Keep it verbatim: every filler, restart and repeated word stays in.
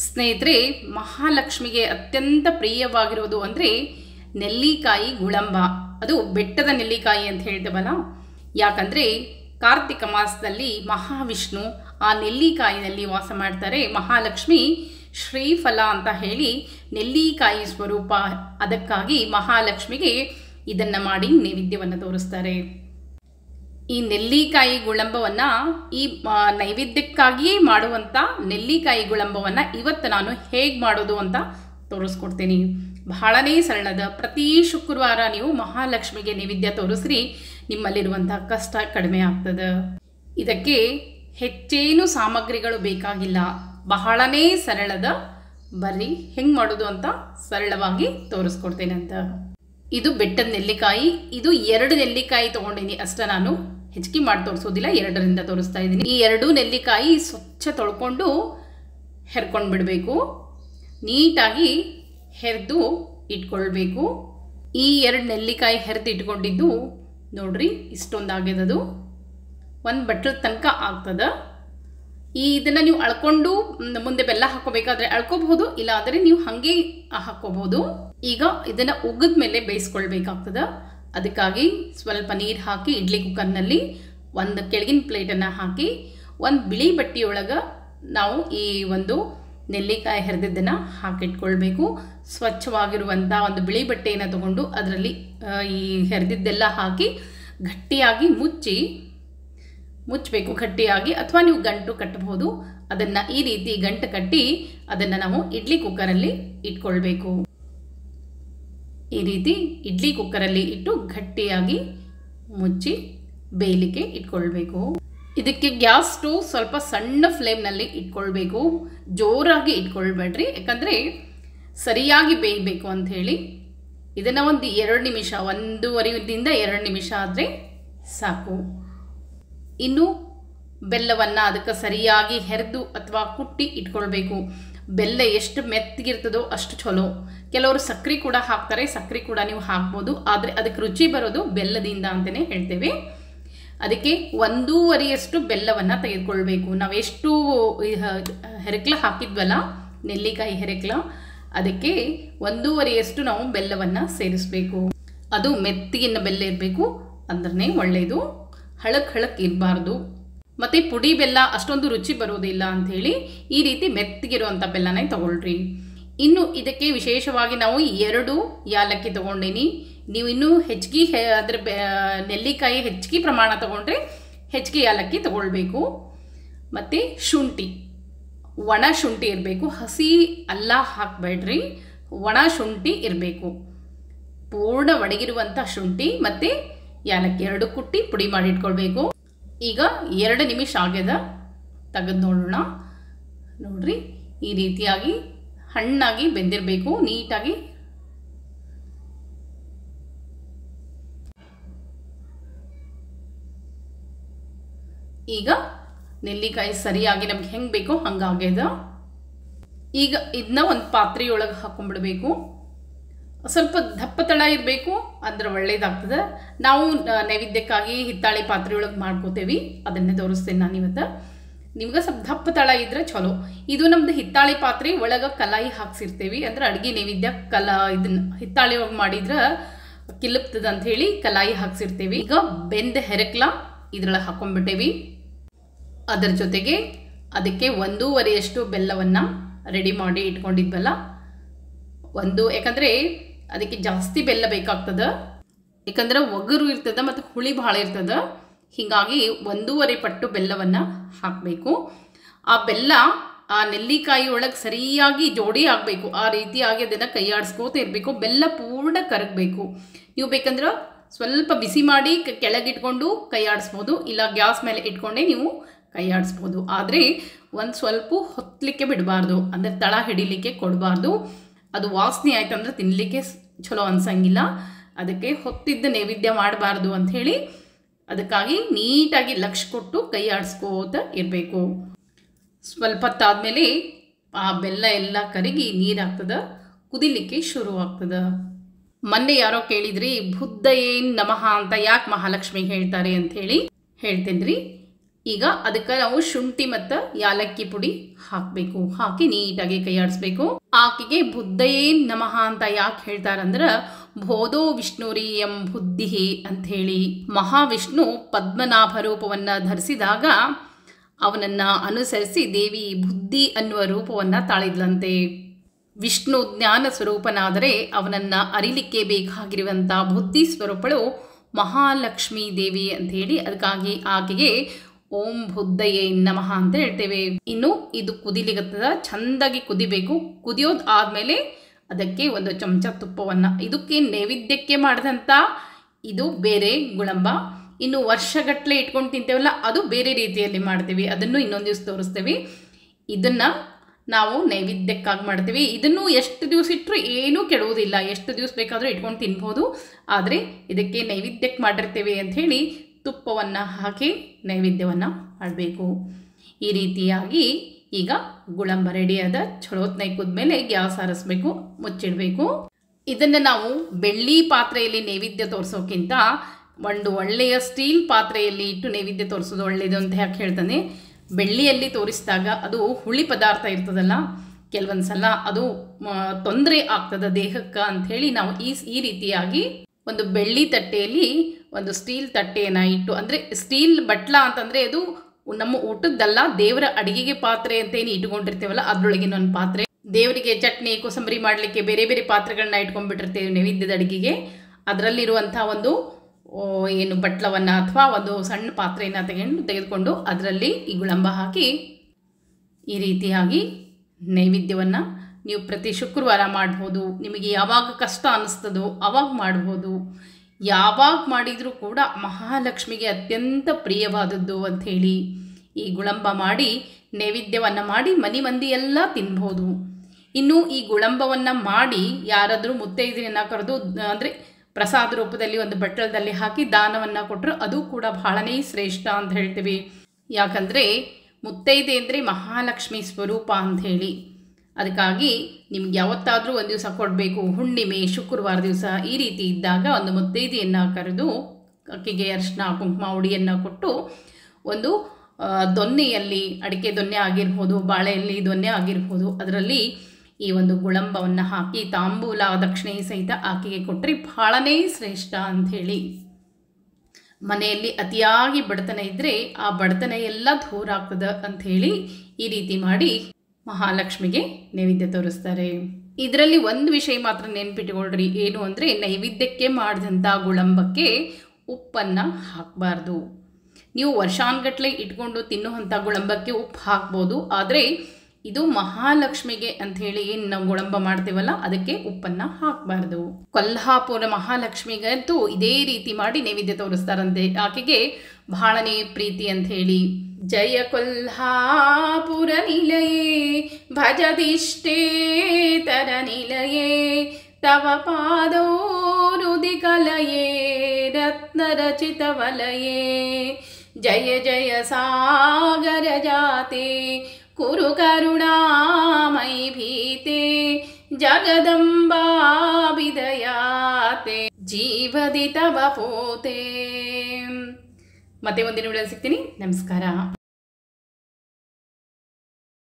ಸ್ನೇಹಿತರೆ, ಮಹಾಲಕ್ಷ್ಮಿಗೆ ಅತ್ಯಂತ ಪ್ರಿಯವಾಗಿರುವುದು ಅಂದರೆ ನೆಲ್ಲಿಕಾಯಿ ಗುಳಂಬ. ಅದು ಬೆಟ್ಟದ ನೆಲ್ಲಿಕಾಯಿ ಅಂತ ಹೇಳ್ತೇವಲ್ಲ, ಯಾಕಂದರೆ ಕಾರ್ತಿಕ ಮಾಸದಲ್ಲಿ ಮಹಾವಿಷ್ಣು ಆ ನೆಲ್ಲಿಕಾಯಿನಲ್ಲಿ ವಾಸ ಮಾಡ್ತಾರೆ. ಮಹಾಲಕ್ಷ್ಮಿ ಶ್ರೀಫಲ ಅಂತ ಹೇಳಿ ನೆಲ್ಲಿಕಾಯಿ ಸ್ವರೂಪ. ಅದಕ್ಕಾಗಿ ಮಹಾಲಕ್ಷ್ಮಿಗೆ ಇದನ್ನು ಮಾಡಿ ನೈವೇದ್ಯವನ್ನು ತೋರಿಸ್ತಾರೆ. ಈ ನೆಲ್ಲಿಕಾಯಿ ಗುಳಂಬವನ್ನು ಈ ನೈವೇದ್ಯಕ್ಕಾಗಿಯೇ ಮಾಡುವಂಥ ನೆಲ್ಲಿಕಾಯಿ ಗುಳಂಬವನ್ನು ಇವತ್ತು ನಾನು ಹೇಗೆ ಮಾಡೋದು ಅಂತ ತೋರಿಸ್ಕೊಡ್ತೀನಿ. ಬಹಳನೇ ಸರಳದ. ಪ್ರತಿ ಶುಕ್ರವಾರ ನೀವು ಮಹಾಲಕ್ಷ್ಮಿಗೆ ನೈವೇದ್ಯ ತೋರಿಸ್ರಿ, ನಿಮ್ಮಲ್ಲಿರುವಂಥ ಕಷ್ಟ ಕಡಿಮೆ ಆಗ್ತದೆ. ಇದಕ್ಕೆ ಹೆಚ್ಚೇನು ಸಾಮಗ್ರಿಗಳು ಬೇಕಾಗಿಲ್ಲ, ಬಹಳನೇ ಸರಳದ. ಬರ್ರಿ ಹೆಂಗೆ ಮಾಡೋದು ಅಂತ ಸರಳವಾಗಿ ತೋರಿಸ್ಕೊಡ್ತೇನೆ ಅಂತ. ಇದು ಬೆಟ್ಟದ ನೆಲ್ಲಿಕಾಯಿ. ಇದು ಎರಡು ನೆಲ್ಲಿಕಾಯಿ ತೊಗೊಂಡಿನಿ ಅಷ್ಟೇ, ನಾನು ಹೆಚ್ಚಿಗೆ ಮಾಡಿ ತೋರಿಸೋದಿಲ್ಲ, ಎರಡರಿಂದ ತೋರಿಸ್ತಾ ಇದ್ದೀನಿ. ಈ ಎರಡು ನೆಲ್ಲಿಕಾಯಿ ಸ್ವಚ್ಛ ತೊಳ್ಕೊಂಡು ಹೆರ್ಕೊಂಡು ಬಿಡಬೇಕು. ನೀಟಾಗಿ ಹೆರೆದು ಇಟ್ಕೊಳ್ಬೇಕು. ಈ ಎರಡು ನೆಲ್ಲಿಕಾಯಿ ಹೆರೆದು ಇಟ್ಕೊಂಡಿದ್ದು ನೋಡ್ರಿ, ಇಷ್ಟೊಂದು ಆಗ್ಯದದು. ಒಂದು ಬಟ್ಲ ತನಕ ಆಗ್ತದೆ. ಈ ಇದನ್ನು ನೀವು ಅಳ್ಕೊಂಡು ಮುಂದೆ ಬೆಲ್ಲ ಹಾಕೋಬೇಕಾದ್ರೆ ಅಳ್ಕೋಬಹುದು, ಇಲ್ಲ ಆದರೆ ನೀವು ಹಾಗೆ ಹಾಕೋಬಹುದು. ಈಗ ಇದನ್ನು ಉಗಿದ ಮೇಲೆ ಬೇಯಿಸ್ಕೊಳ್ಬೇಕಾಗ್ತದೆ. ಅದಕ್ಕಾಗಿ ಸ್ವಲ್ಪ ನೀರು ಹಾಕಿ ಇಡ್ಲಿ ಕುಕ್ಕರ್ನಲ್ಲಿ ಒಂದು ಕೆಳಗಿನ ಪ್ಲೇಟನ್ನು ಹಾಕಿ ಒಂದು ಬಿಳಿ ಬಟ್ಟೆಯೊಳಗೆ ನಾವು ಈ ಒಂದು ನೆಲ್ಲಿಕಾಯಿ ಹೆರೆದಿದ್ದನ್ನು ಹಾಕಿಟ್ಕೊಳ್ಬೇಕು. ಸ್ವಚ್ಛವಾಗಿರುವಂಥ ಒಂದು ಬಿಳಿ ಬಟ್ಟೆಯನ್ನು ತಗೊಂಡು ಅದರಲ್ಲಿ ಈ ಹೆರೆದಿದ್ದೆಲ್ಲ ಹಾಕಿ ಗಟ್ಟಿಯಾಗಿ ಮುಚ್ಚಿ ಮುಚ್ಚಬೇಕು ಗಟ್ಟಿಯಾಗಿ, ಅಥವಾ ನೀವು ಗಂಟು ಕಟ್ಟಬಹುದು. ಅದನ್ನು ಈ ರೀತಿ ಗಂಟು ಕಟ್ಟಿ ಅದನ್ನು ನಾವು ಇಡ್ಲಿ ಕುಕ್ಕರಲ್ಲಿ ಇಟ್ಕೊಳ್ಬೇಕು. ಈ ರೀತಿ ಇಡ್ಲಿ ಕುಕ್ಕರಲ್ಲಿ ಇಟ್ಟು ಗಟ್ಟಿಯಾಗಿ ಮುಚ್ಚಿ ಬೇಯಲಿಕ್ಕೆ ಇಟ್ಕೊಳ್ಬೇಕು. ಇದಕ್ಕೆ ಗ್ಯಾಸ್ ಸ್ಟವ್ ಸ್ವಲ್ಪ ಸಣ್ಣ ಫ್ಲೇಮ್ನಲ್ಲಿ ಇಟ್ಕೊಳ್ಬೇಕು, ಜೋರಾಗಿ ಇಟ್ಕೊಳ್ಬೇಡ್ರಿ, ಯಾಕಂದರೆ ಸರಿಯಾಗಿ ಬೇಯಬೇಕು ಅಂಥೇಳಿ. ಇದನ್ನು ಒಂದು ಎರಡು ನಿಮಿಷ ಒಂದೂವರೆಯಿಂದ ಎರಡು ನಿಮಿಷ ಆದರೆ ಸಾಕು. ಇನ್ನು ಬೆಲ್ಲವನ್ನು ಅದಕ್ಕೆ ಸರಿಯಾಗಿ ಹೆರೆದು ಅಥವಾ ಕುಟ್ಟಿ ಇಟ್ಕೊಳ್ಬೇಕು. ಬೆಲ್ಲ ಎಷ್ಟು ಮೆತ್ತಗಿರ್ತದೋ ಅಷ್ಟು ಚಲೋ. ಕೆಲವರು ಸಕ್ಕರೆ ಕೂಡ ಹಾಕ್ತಾರೆ, ಸಕ್ಕರೆ ಕೂಡ ನೀವು ಹಾಕ್ಬೋದು, ಆದರೆ ಅದಕ್ಕೆ ರುಚಿ ಬರೋದು ಬೆಲ್ಲದಿಂದ ಅಂತಲೇ ಹೇಳ್ತೇವೆ. ಅದಕ್ಕೆ ಒಂದೂವರೆಯಷ್ಟು ಬೆಲ್ಲವನ್ನು ತೆಗೆದುಕೊಳ್ಬೇಕು. ನಾವೆಷ್ಟು ಹೆರಕ್ಲ ಹಾಕಿದ್ವಲ್ಲ, ನೆಲ್ಲಿಕಾಯಿ ಹೆರಕ್ಲ, ಅದಕ್ಕೆ ಒಂದೂವರೆಯಷ್ಟು ನಾವು ಬೆಲ್ಲವನ್ನು ಸೇರಿಸಬೇಕು. ಅದು ಮೆತ್ತಗಿನ ಬೆಲ್ಲ ಇರಬೇಕು, ಅಂದ್ರೆ ಒಳ್ಳೆಯದು. ಹಳಕ್ ಹಳಕ್ ಇರಬಾರ್ದು. ಮತ್ತು ಪುಡಿ ಬೆಲ್ಲ ಅಷ್ಟೊಂದು ರುಚಿ ಬರೋದಿಲ್ಲ ಅಂಥೇಳಿ ಈ ರೀತಿ ಮೆತ್ತಗಿರುವಂಥ ಬೆಲ್ಲನೇ ತಗೊಳ್ರಿ. ಇನ್ನು ಇದಕ್ಕೆ ವಿಶೇಷವಾಗಿ ನಾವು ಎರಡು ಯಾಲಕ್ಕಿ ತೊಗೊಂಡೀನಿ. ನೀವು ಇನ್ನೂ ಹೆಚ್ಚಿಗೆ ಅದರ ನೆಲ್ಲಿಕಾಯಿ ಹೆಚ್ಚಿಗೆ ಪ್ರಮಾಣ ತೊಗೊಂಡ್ರೆ ಹೆಚ್ಚಿಗೆ ಯಾಲಕ್ಕಿ ತೊಗೊಳ್ಬೇಕು. ಮತ್ತು ಶುಂಠಿ, ಒಣ ಶುಂಠಿ ಇರಬೇಕು, ಹಸಿ ಅಲ್ಲ ಹಾಕಬೇಡ್ರಿ, ಒಣ ಶುಂಠಿ ಇರಬೇಕು. ಪೂರ್ಣ ಒಣಗಿರುವಂಥ ಶುಂಠಿ ಮತ್ತು ಯಾಲಕ್ಕಿ ಎರಡು ಕುಟ್ಟಿ ಪುಡಿ ಮಾಡಿ ಇಟ್ಕೊಳ್ಬೇಕು. ಈಗ ಎರಡು ನಿಮಿಷ ಆಗ್ಯದ, ತೆಗೆದು ನೋಡೋಣ. ನೋಡ್ರಿ, ಈ ರೀತಿಯಾಗಿ ಹಣ್ಣಾಗಿ ಬೆಂದಿರಬೇಕು ನೀಟಾಗಿ. ಈಗ ನೆಲ್ಲಿಕಾಯಿ ಸರಿಯಾಗಿ ನಮ್ಗೆ ಹೆಂಗೆ ಬೇಕೋ ಹಂಗಾಗ್ಯದ. ಈಗ ಇದನ್ನ ಒಂದು ಪಾತ್ರೆಯೊಳಗೆ ಹಾಕೊಂಡ್ಬಿಡ್ಬೇಕು. ಸ್ವಲ್ಪ ದಪ್ಪ ತಳ ಇರಬೇಕು, ಅಂದ್ರೆ ಒಳ್ಳೇದಾಗ್ತದೆ. ನಾವು ನೈವೇದ್ಯಕ್ಕಾಗಿ ಹಿತ್ತಾಳಿ ಪಾತ್ರೆಯೊಳಗೆ ಮಾಡ್ಕೋತೇವೆ, ಅದನ್ನೇ ತೋರಿಸ್ತೇನೆ ನಾನು ಇವತ್ತು. ನಿಮ್ಗೆ ಸ್ವಲ್ಪ ದಪ್ಪ ತಳ ಇದ್ರೆ ಚಲೋ. ಇದು ನಮ್ದು ಹಿತ್ತಾಳಿ ಪಾತ್ರೆ ಒಳಗೆ ಕಲಾಯಿ ಹಾಕ್ಸಿರ್ತೇವೆ, ಅಂದ್ರೆ ಅಡುಗೆ ನೈವೇದ್ಯ ಕಲಾ ಇದನ್ನ ಹಿತ್ತಾಳಿ ಒಳಗೆ ಮಾಡಿದ್ರೆ ಕಿಲುಪ್ತದ ಅಂಥೇಳಿ ಕಲಾಯಿ ಹಾಕ್ಸಿರ್ತೇವೆ. ಈಗ ಬೆಂದ ಹೆರಕ್ಲ ಇದ್ರೊಳಗೆ ಹಾಕೊಂಡ್ಬಿಟ್ಟೇವಿ. ಅದರ ಜೊತೆಗೆ ಅದಕ್ಕೆ ಒಂದೂವರೆಯಷ್ಟು ಬೆಲ್ಲವನ್ನು ರೆಡಿ ಮಾಡಿ ಇಟ್ಕೊಂಡಿದ್ವಲ್ಲ, ಒಂದು, ಯಾಕಂದರೆ ಅದಕ್ಕೆ ಜಾಸ್ತಿ ಬೆಲ್ಲ ಬೇಕಾಗ್ತದೆ, ಯಾಕಂದ್ರೆ ಒಗರು ಇರ್ತದೆ ಮತ್ತು ಹುಳಿ ಭಾಳ ಇರ್ತದೆ. ಹೀಗಾಗಿ ಒಂದೂವರೆ ಪಟ್ಟು ಬೆಲ್ಲವನ್ನು ಹಾಕಬೇಕು. ಆ ಬೆಲ್ಲ ಆ ನೆಲ್ಲಿಕಾಯಿ ಒಳಗೆ ಸರಿಯಾಗಿ ಜೋಡಿ ಆಗಬೇಕು. ಆ ರೀತಿಯಾಗಿ ಅದನ್ನು ಕೈಯಾಡಿಸ್ಕೋತ ಇರಬೇಕು. ಬೆಲ್ಲ ಪೂರ್ಣ ಕರಗಬೇಕು. ನೀವು ಬೇಕಂದ್ರೆ ಸ್ವಲ್ಪ ಬಿಸಿ ಮಾಡಿ ಕೆಳಗಿಟ್ಕೊಂಡು ಕೈಯಾಡಿಸ್ಬೋದು, ಇಲ್ಲ ಗ್ಯಾಸ್ ಮೇಲೆ ಇಟ್ಕೊಂಡೇ ನೀವು ಕೈಯಾಡಿಸ್ಬೋದು. ಆದರೆ ಒಂದು ಸ್ವಲ್ಪ ಹೊತ್ತಲಿಕ್ಕೆ ಬಿಡಬಾರ್ದು, ಅಂದರೆ ತಳ ಹಿಡಿಲಿಕ್ಕೆ ಕೊಡಬಾರ್ದು. ಅದು ವಾಸನೆ ಆಯ್ತು ಅಂದರೆ ತಿನ್ನಲಿಕ್ಕೆ ಚಲೋ ಅನ್ಸಂಗಿಲ್ಲ. ಅದಕ್ಕೆ ಹೊತ್ತಿದ್ದ ನೈವೇದ್ಯ ಮಾಡಬಾರ್ದು ಅಂಥೇಳಿ ಅದಕ್ಕಾಗಿ ನೀಟಾಗಿ ಲಕ್ಷ ಕೊಟ್ಟು ಕೈ ಆಡಿಸ್ಕೋತ ಇರಬೇಕು. ಸ್ವಲ್ಪ ಹೊತ್ತಾದಮೇಲೆ ಆ ಬೆಲ್ಲ ಎಲ್ಲ ಕರಗಿ ನೀರಾಗ್ತದೆ, ಕುದಿಲಿಕ್ಕೆ ಶುರು ಆಗ್ತದೆ. ಮೊನ್ನೆ ಯಾರೋ ಕೇಳಿದ್ರಿ ಬುದ್ಧ ಏನು ನಮಃ ಅಂತ ಯಾಕೆ ಮಹಾಲಕ್ಷ್ಮಿಗೆ ಹೇಳ್ತಾರೆ ಅಂಥೇಳಿ ಹೇಳ್ತೇನೆ ರೀ. ಈಗ ಅದಕ್ಕೆ ನಾವು ಶುಂಠಿ ಮತ್ತು ಯಾಲಕ್ಕಿ ಪುಡಿ ಹಾಕಬೇಕು. ಹಾಕಿ ನೀಟಾಗಿ ಕೈ ಆಡಿಸ್ಬೇಕು. ಆಕೆಗೆ ಬುದ್ಧಯೇ ನಮಃ ಅಂತ ಯಾಕೆ ಹೇಳ್ತಾರಂದ್ರೆ ಬೋಧೋ ವಿಷ್ಣುರಿ ಎಂ ಬುದ್ಧಿ ಅಂತ ಹೇಳಿ. ಮಹಾವಿಷ್ಣು ಪದ್ಮನಾಭ ರೂಪವನ್ನ ಧರಿಸಿದಾಗ ಅವನನ್ನ ಅನುಸರಿಸಿ ದೇವಿ ಬುದ್ಧಿ ಅನ್ನುವ ರೂಪವನ್ನ ತಾಳಿದ್ಲಂತೆ. ವಿಷ್ಣು ಜ್ಞಾನ ಸ್ವರೂಪನಾದರೆ ಅವನನ್ನ ಅರಿಲಿಕ್ಕೆ ಬೇಕಾಗಿರುವಂಥ ಬುದ್ಧಿ ಸ್ವರೂಪಳು ಮಹಾಲಕ್ಷ್ಮೀ ದೇವಿ ಅಂತ ಹೇಳಿ ಅದಕ್ಕಾಗಿ ಆಕೆಗೆ ಓಂ ಬುದ್ಧಯೇ ನಮಃ ಅಂತ ಹೇಳ್ತೇವೆ. ಇನ್ನು ಇದು ಕುದಿಲಿಗತ್ತದ, ಚಂದಾಗಿ ಕುದಿಬೇಕು. ಕುದಿಯೋದು ಆದಮೇಲೆ ಅದಕ್ಕೆ ಒಂದು ಚಮಚ ತುಪ್ಪವನ್ನು, ಇದಕ್ಕೆ ನೈವೇದ್ಯಕ್ಕೆ ಮಾಡಿದಂಥ ಇದು ಬೇರೆ ಗುಳಂಬ. ಇನ್ನು ವರ್ಷಗಟ್ಟಲೆ ಇಟ್ಕೊಂಡು ತಿಂತೇವಲ್ಲ ಅದು ಬೇರೆ ರೀತಿಯಲ್ಲಿ ಮಾಡ್ತೀವಿ, ಅದನ್ನು ಇನ್ನೊಂದು ದಿವಸ ತೋರಿಸ್ತೇವೆ. ಇದನ್ನು ನಾವು ನೈವೇದ್ಯಕ್ಕಾಗಿ ಮಾಡ್ತೀವಿ. ಇದನ್ನು ಎಷ್ಟು ದಿವಸ ಇಟ್ಟರು ಏನೂ ಕೆಡುವುದಿಲ್ಲ, ಎಷ್ಟು ದಿವಸ ಬೇಕಾದರೂ ಇಟ್ಕೊಂಡು ತಿನ್ಬೋದು. ಆದರೆ ಇದಕ್ಕೆ ನೈವೇದ್ಯಕ್ಕೆ ಮಾಡಿರ್ತೇವೆ ಅಂಥೇಳಿ ತುಪ್ಪವನ್ನು ಹಾಕಿ ನೈವೇದ್ಯವನ್ನು ಮಾಡಬೇಕು. ಈ ರೀತಿಯಾಗಿ ಈಗ ಗುಳಂಬ ರೆಡಿಯಾದ. ಚಳೋತ್ನೈ ಕುದ್ಮೇಲೆ ಗ್ಯಾಸ್ ಆರಿಸ್ಬೇಕು, ಮುಚ್ಚಿಡಬೇಕು. ಇದನ್ನು ನಾವು ಬೆಳ್ಳಿ ಪಾತ್ರೆಯಲ್ಲಿ ನೈವೇದ್ಯ ತೋರಿಸೋಕ್ಕಿಂತ ಒಂದು ಒಳ್ಳೆಯ ಸ್ಟೀಲ್ ಪಾತ್ರೆಯಲ್ಲಿ ಇಟ್ಟು ನೈವೇದ್ಯ ತೋರಿಸೋದು ಒಳ್ಳೆಯದು ಅಂತ ಯಾಕೆ ಹೇಳ್ತಾನೆ. ಬೆಳ್ಳಿಯಲ್ಲಿ ತೋರಿಸಿದಾಗ ಅದು ಹುಳಿ ಪದಾರ್ಥ ಇರ್ತದಲ್ಲ, ಕೆಲವೊಂದು ಸಲ ಅದು ತೊಂದರೆ ಆಗ್ತದೆ ದೇಹಕ್ಕೆ ಅಂಥೇಳಿ ನಾವು ಈ ಈ ರೀತಿಯಾಗಿ ಒಂದು ಬೆಳ್ಳಿ ತಟ್ಟೆಯಲ್ಲಿ ಒಂದು ಸ್ಟೀಲ್ ತಟ್ಟೆಯನ್ನು ಇಟ್ಟು, ಅಂದರೆ ಸ್ಟೀಲ್ ಬಟ್ಲ ಅಂತಂದರೆ ಅದು ನಮ್ಮ ಊಟದ್ದಲ್ಲ, ದೇವರ ಅಡಿಗೆಗೆ ಪಾತ್ರೆ ಅಂತೇನು ಇಟ್ಕೊಂಡಿರ್ತೇವಲ್ಲ ಅದರೊಳಗಿನ ಒಂದು ಪಾತ್ರೆ. ದೇವರಿಗೆ ಚಟ್ನಿ ಕೋಸಂಬರಿ ಮಾಡಲಿಕ್ಕೆ ಬೇರೆ ಬೇರೆ ಪಾತ್ರೆಗಳನ್ನ ಇಟ್ಕೊಂಡ್ಬಿಟ್ಟಿರ್ತೇವೆ ನೈವೇದ್ಯದ ಅಡುಗೆಗೆ. ಅದರಲ್ಲಿರುವಂಥ ಒಂದು ಏನು ಬಟ್ಲವನ್ನು ಅಥವಾ ಒಂದು ಸಣ್ಣ ಪಾತ್ರೆಯನ್ನು ತೆಗೆದು ತೆಗೆದುಕೊಂಡು ಅದರಲ್ಲಿ ಈ ಗುಳಂಬ ಹಾಕಿ ಈ ರೀತಿಯಾಗಿ ನೈವೇದ್ಯವನ್ನು ನೀವು ಪ್ರತಿ ಶುಕ್ರವಾರ ಮಾಡ್ಬೋದು. ನಿಮಗೆ ಯಾವಾಗ ಕಷ್ಟ ಅನ್ನಿಸ್ತದೋ ಆವಾಗ ಮಾಡ್ಬೋದು. ಯಾವಾಗ ಮಾಡಿದರೂ ಕೂಡ ಮಹಾಲಕ್ಷ್ಮಿಗೆ ಅತ್ಯಂತ ಪ್ರಿಯವಾದದ್ದು ಅಂಥೇಳಿ ಈ ಗುಳಂಬ ಮಾಡಿ ನೈವೇದ್ಯವನ್ನು ಮಾಡಿ ಮನೆ ಮಂದಿ ಎಲ್ಲ ತಿನ್ಬೋದು. ಇನ್ನು ಈ ಗುಳಂಬವನ್ನು ಮಾಡಿ ಯಾರಾದರೂ ಮುತ್ತೈದೆಯನ್ನು ಕರೆದು ಅಂದರೆ ಪ್ರಸಾದ ರೂಪದಲ್ಲಿ ಒಂದು ಬಟ್ಟಲದಲ್ಲಿ ಹಾಕಿ ದಾನವನ್ನು ಕೊಟ್ಟರು ಅದು ಕೂಡ ಬಹಳನೇ ಶ್ರೇಷ್ಠ ಅಂತ ಹೇಳ್ತೀವಿ. ಯಾಕಂದರೆ ಮುತ್ತೈದೆ ಅಂದರೆ ಮಹಾಲಕ್ಷ್ಮಿ ಸ್ವರೂಪ ಅಂಥೇಳಿ. ಅದಕ್ಕಾಗಿ ನಿಮ್ಗೆ ಯಾವತ್ತಾದರೂ ಒಂದು ದಿವಸ ಕೊಡಬೇಕು, ಹುಣ್ಣಿಮೆ ಶುಕ್ರವಾರ ದಿವಸ ಈ ರೀತಿ ಇದ್ದಾಗ ಒಂದು ಮುತ್ತೈದೆಯನ್ನು ಕರೆದು ಅಕ್ಕಿಗೆ ಅರಿಶಿನ ಕುಂಕುಮ ಉಡಿಯನ್ನು ಕೊಟ್ಟು ಒಂದು ದೊನ್ನೆಯಲ್ಲಿ, ಅಡಿಕೆ ದೊನ್ನೆ ಆಗಿರ್ಬೋದು, ಬಾಳೆಯಲ್ಲಿ ದೊನ್ನೆ ಆಗಿರ್ಬೋದು, ಅದರಲ್ಲಿ ಈ ಒಂದು ಗುಳಂಬವನ್ನು ಹಾಕಿ ತಾಂಬೂಲ ದಕ್ಷಿಣೆ ಸಹಿತ ಆಕೆಗೆ ಕೊಟ್ಟರೆ ಬಹಳನೇ ಶ್ರೇಷ್ಠ ಅಂಥೇಳಿ. ಮನೆಯಲ್ಲಿ ಅತಿಯಾಗಿ ಬಡತನ ಇದ್ದರೆ ಆ ಬಡತನ ಎಲ್ಲ ದೂರ ಆಗ್ತದೆ ಅಂಥೇಳಿ ಈ ರೀತಿ ಮಾಡಿ ಮಹಾಲಕ್ಷ್ಮಿಗೆ ನೈವೇದ್ಯ ತೋರಿಸ್ತಾರೆ. ಇದರಲ್ಲಿ ಒಂದು ವಿಷಯ ಮಾತ್ರ ನೆನ್ಪಿಟ್ಕೊಳ್ರಿ, ಏನು ಅಂದರೆ ನೈವೇದ್ಯಕ್ಕೆ ಮಾಡಿದಂಥ ಗುಳಂಬಕ್ಕೆ ಉಪ್ಪನ್ನು ಹಾಕಬಾರ್ದು. ನೀವು ವರ್ಷಾನ್ಗಟ್ಲೆ ಇಟ್ಕೊಂಡು ತಿನ್ನುವಂಥ ಗುಳಂಬಕ್ಕೆ ಉಪ್ಪು ಹಾಕ್ಬೋದು, ಆದರೆ ಇದು ಮಹಾಲಕ್ಷ್ಮಿಗೆ ಅಂಥೇಳಿ ಏನು ನಾವು ಗುಳಂಬ ಮಾಡ್ತೀವಲ್ಲ ಅದಕ್ಕೆ ಉಪ್ಪನ್ನು ಹಾಕಬಾರ್ದು. ಕೊಲ್ಹಾಪುರ ಮಹಾಲಕ್ಷ್ಮಿಗಂತೂ ಇದೇ ರೀತಿ ಮಾಡಿ ನೈವೇದ್ಯ ತೋರಿಸ್ತಾರಂತೆ. ಆಕೆಗೆ ಬಹಳನೇ ಪ್ರೀತಿ ಅಂಥೇಳಿ. ಜಯ ಕೊಲ್ಹಾಪುರ ನಿಲಯೇ ಭಜದಿಷ್ಟೇತರ ನಿಲಯೇ ತವ ಪಾದೋರುದಿ ಕಲಯೇ ರತ್ನರಚಿತ ವಲಯೇ ಜಯ ಜಯ ಸಾಗರ ಜಾತೆ ಕುರು ಕರುಣಾಮೈ ಭೀತೆ ಜಗದಂಬಾ ವಿದಯಾತೆ ಜೀವದಿ ತವ ಪೋತೆ. ಮತ್ತೆ ಒಂದಿನ ವಿಡಿಯೋ ಸಿಗ್ತೀನಿ. ನಮಸ್ಕಾರ.